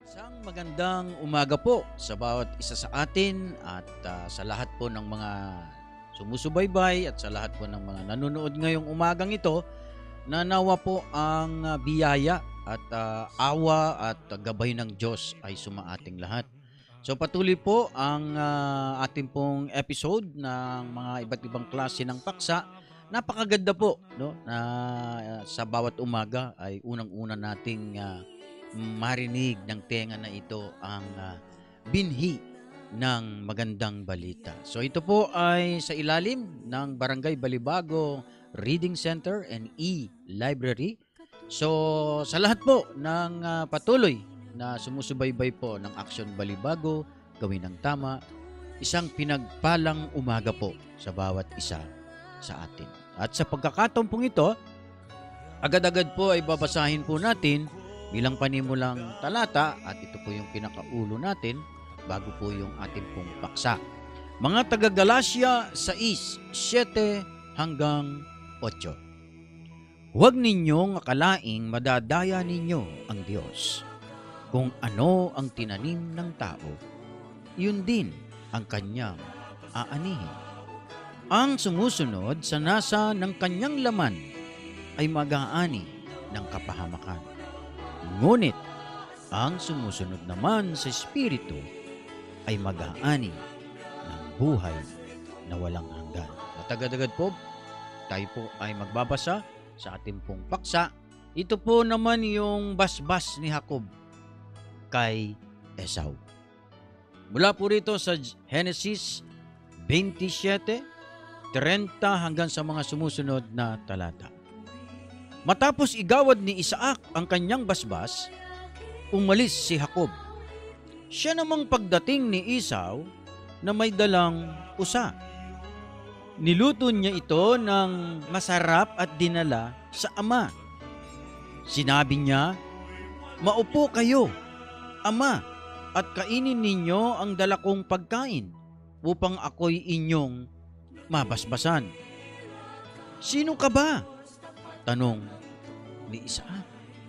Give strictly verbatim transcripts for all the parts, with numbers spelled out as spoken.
Isang magandang umaga po sa bawat isa sa atin at ah, sa lahat po ng mga sumusubaybay at sa lahat po ng mga nanonood ngayong umagang ito na nawa po ang ah, biyaya at ah, awa at ah, gabay ng Diyos ay sumaating lahat. So patuloy po ang ah, ating pong episode ng mga iba't ibang klase ng paksa. Napakaganda po no na ah, sa bawat umaga ay unang-una nating ah, marinig ng tenga na ito ang ah, binhi ng magandang balita. So ito po ay sa ilalim ng Barangay Balibago Reading Center and E-Library. So sa lahat po ng ah, patuloy na sumusubaybay po ng Aksyon Balibago, gawin ng tama, isang pinagpalang umaga po sa bawat isa sa atin. At sa pagkakataon pong ito, agad-agad po ay babasahin po natin bilang panimulang talata at ito po yung pinakaulo natin bago po yung ating pong paksa. Mga taga-Galasya sais, siyete hanggang otso. Huwag ninyong akalaing madadaya ninyo ang Diyos. Kung ano ang tinanim ng tao, yun din ang kanyang aanihin. Ang sumusunod sa nasa ng kanyang laman ay mag-aani ng kapahamakan. Ngunit ang sumusunod naman sa Espiritu ay mag-aani ng buhay na walang hanggan. Matagad-agad po, tayo po ay magbabasa sa ating pong paksa. Ito po naman yung basbas ni Jacob kay Esau. Mula po rito sa Genesis twenty-seven, thirty hanggang sa mga sumusunod na talata. Matapos igawad ni Isaac ang kanyang basbas, umalis si Jacob. Siya namang pagdating ni Esau na may dalang usa. Niluto niya ito ng masarap at dinala sa ama. Sinabi niya, "Maupo kayo, ama, at kainin ninyo ang dala kong pagkain upang ako'y inyong mabasbasan." "Sino ka ba?" tanong ni Isaac.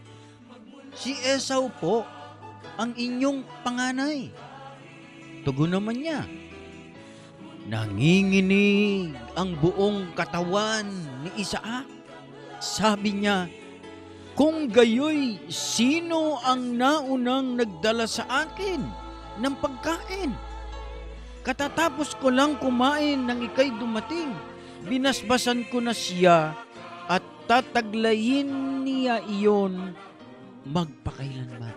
"Si Esau po, ang inyong panganay." Tugon naman niya. Nanginginig ang buong katawan ni Isaac. Sabi niya, "Kung gayoy, sino ang naunang nagdala sa akin ng pagkain? Katatapos ko lang kumain nang ika'y dumating. Binasbasan ko na siya at tataglayin niya iyon magpakailanman."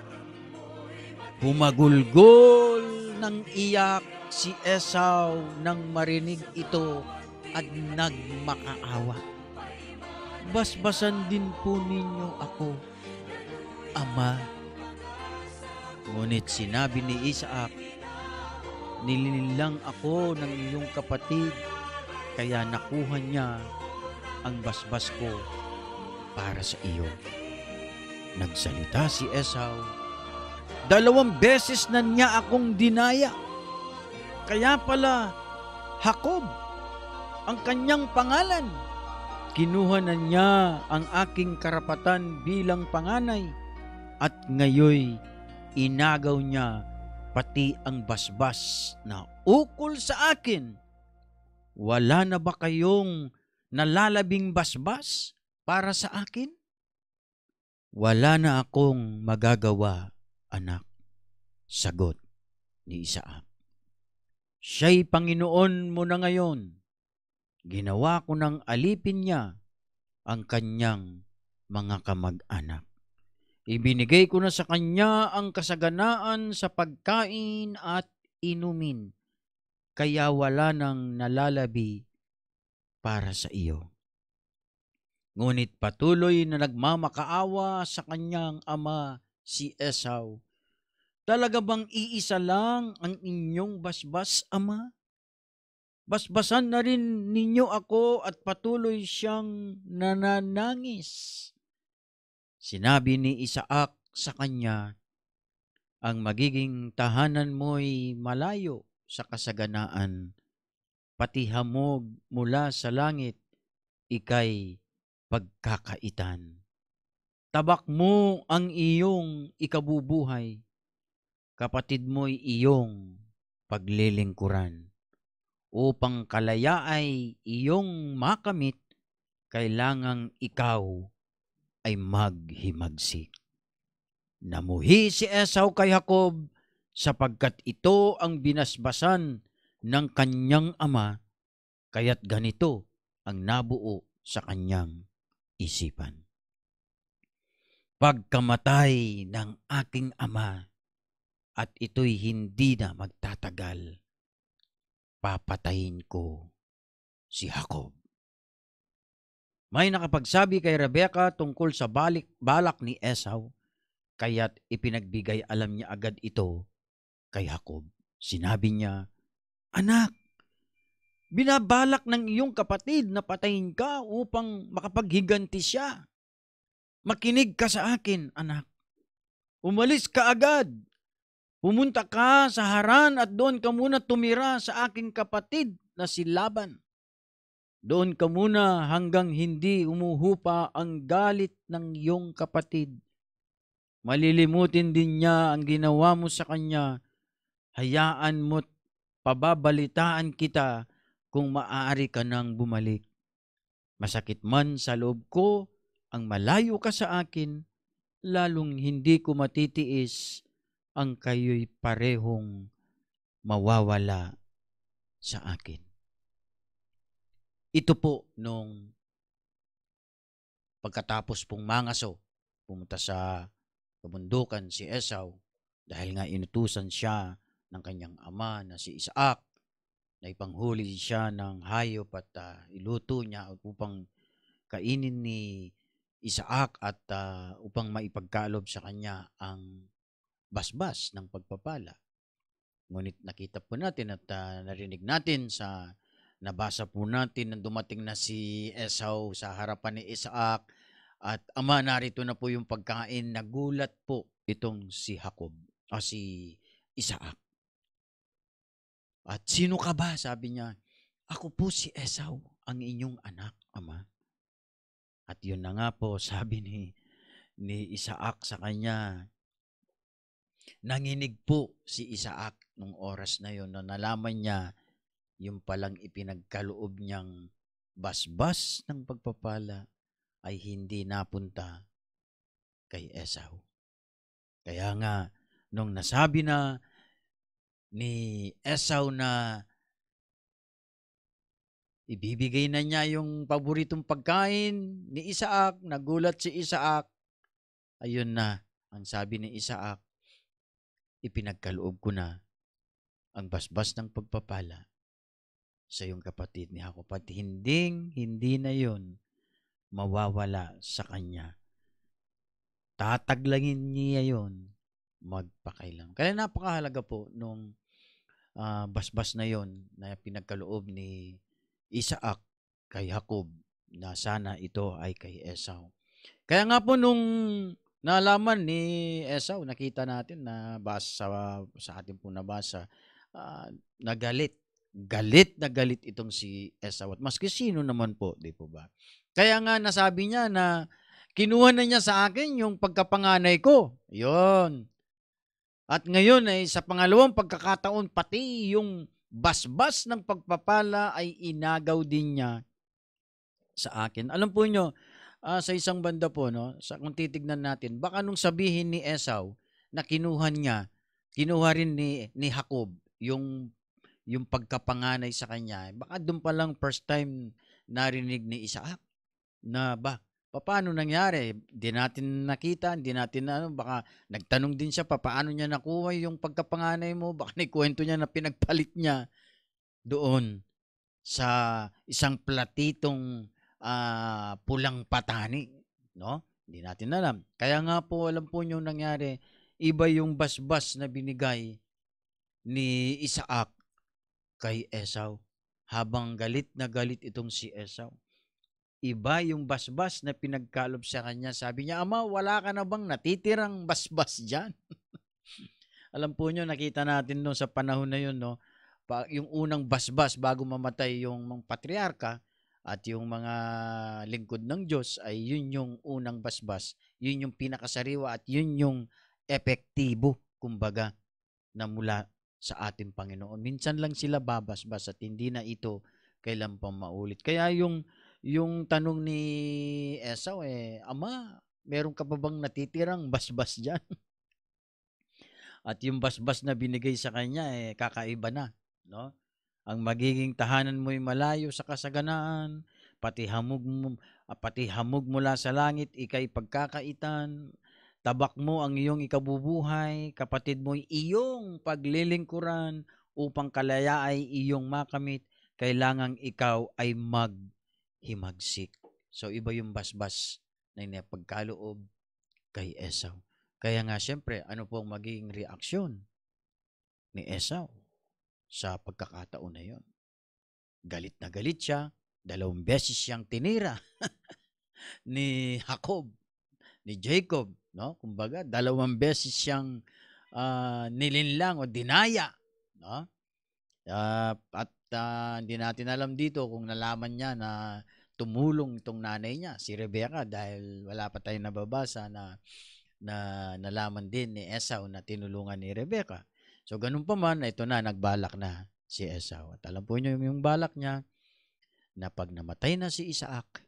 Humagulgol ng iyak si Esau nang marinig ito at nagmakaawa. "Basbasan din po ninyo ako, ama." Ngunit sinabi ni Isaac, "Nilinilang ako ng iyong kapatid, kaya nakuha niya ang basbas ko para sa iyo." Nagsalita si Esau, "Dalawang beses na niya akong dinaya. Kaya pala Jacob ang kanyang pangalan. Kinuha na niya ang aking karapatan bilang panganay at ngayoy inagaw niya pati ang basbas na ukol sa akin. Wala na ba kayong nalalabing basbas para sa akin?" "Wala na akong magagawa, anak," sagot ni Isaac. "Siya'y Panginoon mo na ngayon. Ginawa ko ng alipin niya ang kanyang mga kamag-anak. Ibinigay ko na sa kanya ang kasaganaan sa pagkain at inumin, kaya wala nang nalalabi para sa iyo." Ngunit patuloy na nagmamakaawa sa kanyang ama si Esau. "Talaga bang iisa lang ang inyong basbas, ama? Basbasan na rin ninyo ako," at patuloy siyang nananangis. Sinabi ni Isaac sa kanya, "Ang magiging tahanan mo'y malayo sa kasaganaan, pati hamog mula sa langit, ika'y pagkakaitan. tabak mo ang iyong ikabubuhay, kapatid mo'y iyong paglilingkuran. Upang kalaya ay iyong makamit, kailangang ikaw ay maghimagsik. Namuhi si Esau kay Jacob sapagkat ito ang binasbasan ng kanyang ama, kaya't ganito ang nabuo sa kanyang isipan. Pagkamatay ng aking ama at ito'y hindi na magtatagal, papatayin ko si Jacob. May nakapagsabi kay Rebecca tungkol sa balik, balak ni Esau, kaya't ipinagbigay alam niya agad ito kay Jacob. Sinabi niya, "Anak, binabalak ng iyong kapatid na patayin ka upang makapaghiganti siya. Makinig ka sa akin, anak. Umalis ka agad. Pumunta ka sa Haran at doon ka muna tumira sa aking kapatid na si Laban. Doon ka muna hanggang hindi umuhupa ang galit ng iyong kapatid. Malilimutin din niya ang ginawa mo sa kanya. Hayaan mo't pababalitaan kita kung maaari ka nang bumalik. Masakit man sa loob ko ang malayo ka sa akin, lalong hindi ko matitiis ang kayo'y parehong mawawala sa akin." Ito po nung pagkatapos pong mangaso, pumunta sa kabundukan si Esau dahil nga inutusan siya ng kanyang ama na si Isaac na ipanghuli siya ng hayop at uh, iluto niya upang kainin ni Isaac at uh, upang maipagkalob sa kanya ang basbas ng pagpapala. Ngunit nakita po natin at uh, narinig natin sa nabasa po natin na dumating na si Esau sa harapan ni Isaac at ama, narito na po yung pagkain. Nagulat po itong si Jacob o si Isaac. At sino ka ba? Sabi niya, "Ako po si Esau, ang inyong anak, ama." At yun na nga po, sabi ni, ni Isaac sa kanya, nanginig po si Isaac nung oras na yun na nalaman niya yung palang ipinagkaloob niyang basbas ng pagpapala ay hindi napunta kay Esau. Kaya nga, nung nasabi na ni Esau na ibibigay na niya yung paboritong pagkain ni Isaac, nagulat si Isaac. Ayun na, ang sabi ni Isaac, ipinagkaloob ko na ang basbas ng pagpapala sa iyong kapatid ni Jacob at hinding hindi na yon mawawala sa kanya. Tataglangin niya yon magpakailan. Kaya napakahalaga po nung uh, basbas na yon na pinagkaloob ni Isaac kay Jacob na sana ito ay kay Esau. Kaya nga po nung nalaman ni Esau, nakita natin na basa sa, sa ating po nabasa, uh, nagalit. Galit na galit itong si Esau. At maski sino naman po, di po ba? Kaya nga nasabi niya na kinuha na niya sa akin yung pagkapanganay ko. Yon. At ngayon ay sa pangalawang pagkakataon, pati yung basbas ng pagpapala ay inagaw din niya sa akin. Alam po nyo, uh, sa isang banda po, no, sa, kung titignan natin, baka nung sabihin ni Esau na kinuha niya, kinuha rin ni, ni Jacob yung yung pagkapanganay sa kanya, baka doon pa lang first time narinig ni Isaac na ba, paano nangyari? Hindi natin nakita, hindi natin ano, baka nagtanong din siya, paano niya nakuha yung pagkapanganay mo, baka naikwento niya na pinagpalit niya doon sa isang platitong uh, pulang patani, no? Hindi natin alam. Kaya nga po, alam po niyo nangyari, iba yung basbas na binigay ni Isaac kay Esau. Habang galit na galit itong si Esau, iba yung basbas na pinagkalob sa kanya. Sabi niya, "Ama, wala ka na bang natitirang basbas dyan?" Alam po nyo, nakita natin no, sa panahon na yun, no, pa, yung unang basbas bago mamatay yung mga patriarka, At yung mga lingkod ng Diyos ay yun yung unang basbas, yun yung pinakasariwa at yun yung epektibo, kumbaga, na mula sa ating Panginoon. Minsan lang sila babasbas at hindi na ito kailan pa maulit. Kaya yung yung tanong ni Esau eh, Ama, meron ka pa bang natitirang basbas diyan? At yung basbas na binigay sa kanya eh kakaiba na, no? Ang magiging tahanan mo'y malayo sa kasaganaan, pati hamog mo, ah, pati hamog mula sa langit ika'y pagkakaitan, tabak mo ang iyong ikabubuhay, kapatid mo'y iyong paglilingkuran, upang kalaya ay iyong makamit, kailangang ikaw ay maghimagsik. So iba yung basbas na inapagkaloob kay Esau. Kaya nga siyempre, ano pong magiging reaksyon ni Esau sa pagkakataon na yon? Galit na galit siya, dalawang beses siyang tinira ni Jacob, ni Jacob, no? Kumbaga, dalawang beses siyang ah, nilinlang o dinaya, no? Ah, at ah, hindi natin alam dito kung nalaman niya na tumulong itong nanay niya, si Rebecca, dahil wala pa tayong nababasa na na nalaman din ni Esau na tinulungan ni Rebecca. So ganun pa man, ito na, nagbalak na si Esau. At alam po niyo yung, yung balak niya na pag namatay na si Isaac,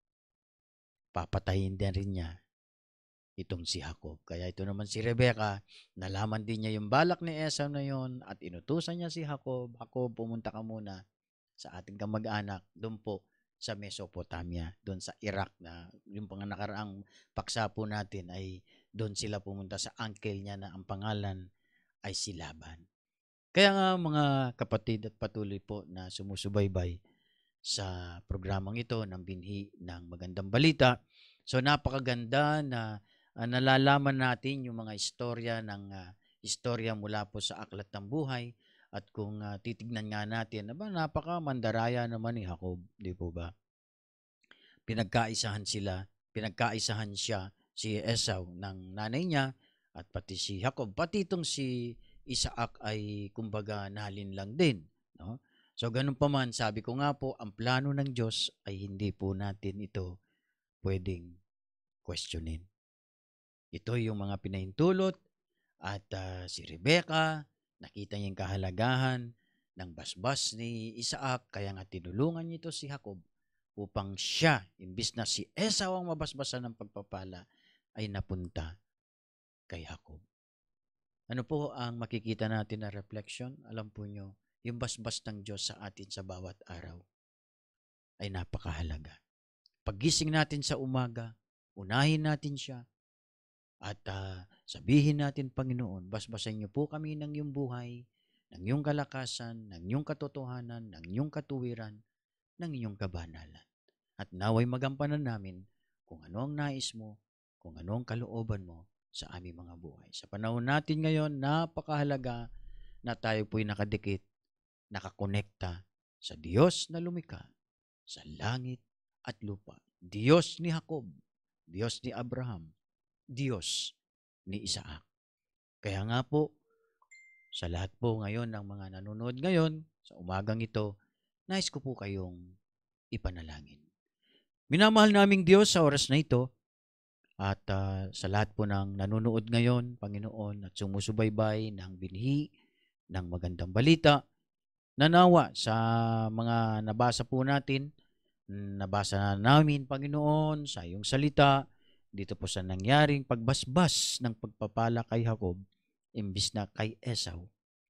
papatayin din rin niya itong si Jacob. Kaya ito naman si Rebecca, nalaman din niya yung balak ni Esau na yon at inutusan niya si Jacob, Jacob, pumunta ka muna sa ating kamag-anak, doon po sa Mesopotamia, doon sa Iraq, na yung mga nakaraang paksa po natin ay doon sila pumunta sa uncle niya na ang pangalan ay si Laban. Kaya nga mga kapatid at patuloy po na sumusubaybay sa programang ito ng Binhi ng Magandang Balita. So napakaganda na uh, nalalaman natin yung mga istorya ng uh, istorya mula po sa Aklat ng Buhay. At kung uh, titignan nga natin, aba, napaka mandaraya naman ni Jacob, di po ba? Pinagkaisahan sila, pinagkaisahan siya, si Esau ng nanay niya, at pati si Jacob, pati itong si Isaac ay kumbaga nahalin lang din, no? So ganun pa man, sabi ko nga po, ang plano ng Diyos ay hindi po natin ito pwedeng questionin. Ito yung mga pinahintulot at uh, si Rebecca, nakita niya yung kahalagahan ng basbas ni Isaac, kaya nga tinulungan niya ito si Jacob upang siya, imbis na si Esau ang mabasbasan ng pagpapala, ay napunta kay Jacob. Ano po ang makikita natin na reflection? Alam po nyo, yung basbas ng Diyos sa atin sa bawat araw ay napakahalaga. Paggising natin sa umaga, unahin natin siya at uh, sabihin natin, Panginoon, basbasan niyo po kami ng iyong buhay, ng iyong kalakasan, ng iyong katotohanan, ng iyong katuwiran, ng iyong kabanalan. At naway magampanan namin kung ano ang nais mo, kung ano ang kalooban mo sa aming mga buhay. Sa panahon natin ngayon, napakahalaga na tayo po'y nakadikit, nakakonekta sa Diyos na lumikha sa langit at lupa. Diyos ni Jacob, Diyos ni Abraham, Diyos ni Isaac. Kaya nga po, sa lahat po ngayon ng mga nanonood ngayon, sa umagang ito, nais ko po kayong ipanalangin. Minamahal naming Diyos sa oras na ito, at uh, sa lahat po ng nanonood ngayon, Panginoon, at sumusubaybay ng binhi ng magandang balita, nanawa sa mga nabasa po natin, nabasa na namin, Panginoon, sa iyong salita, dito po sa nangyaring pagbasbas ng pagpapala kay Jacob, imbis na kay Esau.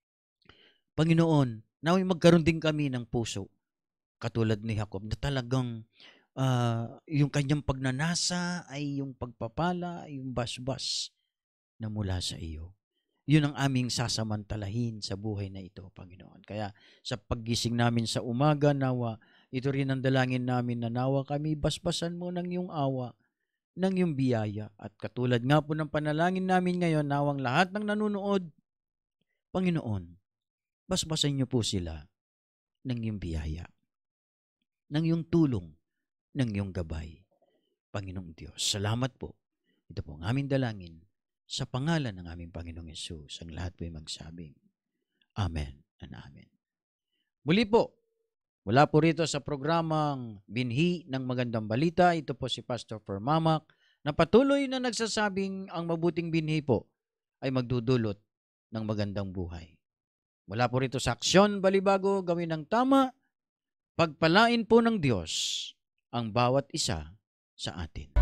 Panginoon, naway magkaroon din kami ng puso, katulad ni Jacob, na talagang uh, yung kanyang pagnanasa ay yung pagpapala, yung basbas na mula sa iyo. Yun ang aming sasamantalahin sa buhay na ito, Panginoon. Kaya sa paggising namin sa umaga, nawa, ito rin ang dalangin namin na nawa kami basbasan mo ng iyong awa, ng iyong biyaya. At katulad nga po ng panalangin namin ngayon, nawang lahat ng nanonood, Panginoon, basbasan niyo po sila ng iyong biyaya, ng iyong tulong, ng iyong gabay. Panginoong Diyos, salamat po. Ito po ang aming dalangin sa pangalan ng aming Panginoong Yesus. Ang lahat po ay magsabing, Amen and Amen. Muli po, Mula po rito sa programang Binhi ng Magandang Balita, ito po si Pastor Fermamak na patuloy na nagsasabing ang mabuting binhi po ay magdudulot ng magandang buhay. Mula po rito sa Aksyon Balibago, gawin ng tama, pagpalain po ng Diyos ang bawat isa sa atin.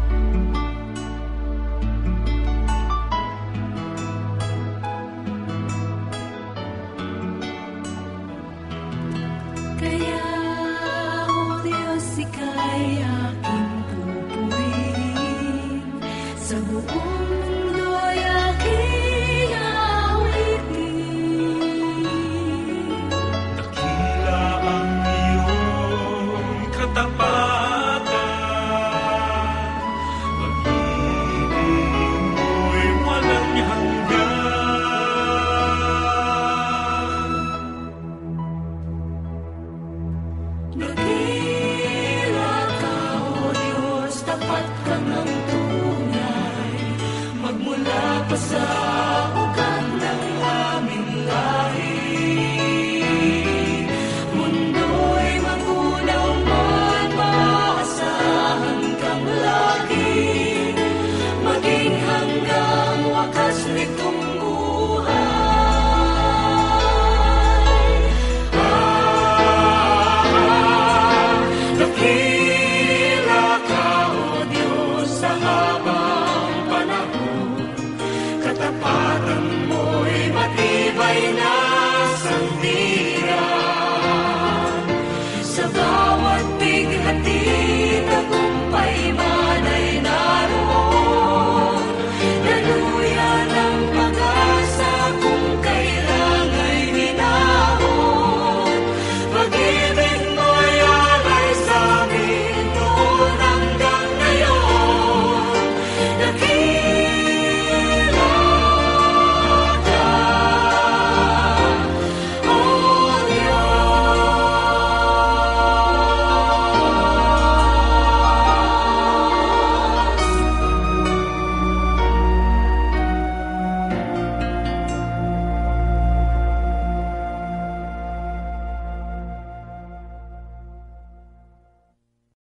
Kaya, O Diyos, ika'y aking pupurihin, sa buong mundo'y aking awitin. Dakila ang iyong katapatan, pag-ibig mo'y walang hanggan. Dakila ka, O Diyos, tapat ka ng tunay, magmula pa sa ugat ng aming lahi. Mundo'y magunaw man, maasahan kang lagi, maging hanggang wakas nitong buhay. Dakila ka, O Diyos, sa habang panahon, katapatan mo'y matibay na sandigan.